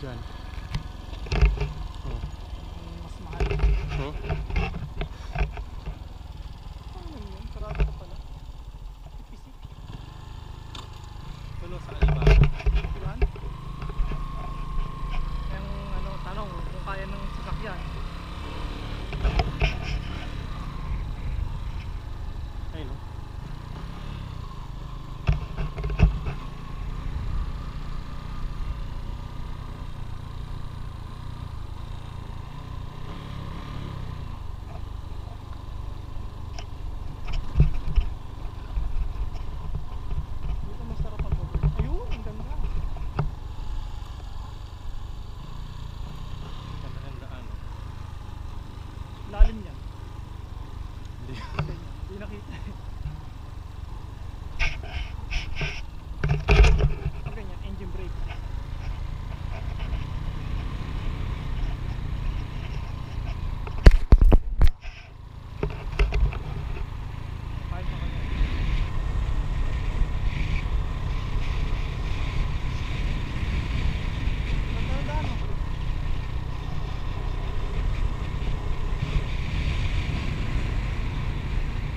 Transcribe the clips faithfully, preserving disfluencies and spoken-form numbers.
dyan. Oh. Mas mahal. Oh. Ano yun? Sarado ka pala. Ipisik. Tulo sa Alibaba. Yan. Yung ano, tanong kung kaya ng sasakyan. Ayun o. Dito masarap ang cover. Ayun, ang ganda. Ganda ng daan o. Lalim yan. Hindi. Hindi nakita. Ang ganyan, engine brake. Kahit pa kanya. Ganda ng daan, oh.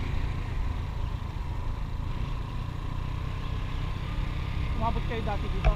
Umabot kayo dati dito?